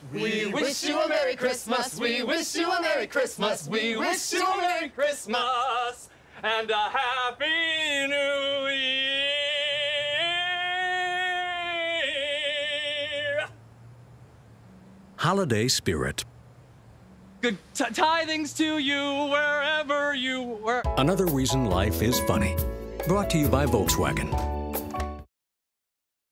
We wish you a Merry Christmas. We wish you a Merry Christmas. We wish you a Merry Christmas and a Happy New Year. Holiday spirit. Good tidings to you wherever you were. Another reason life is funny. Brought to you by Volkswagen.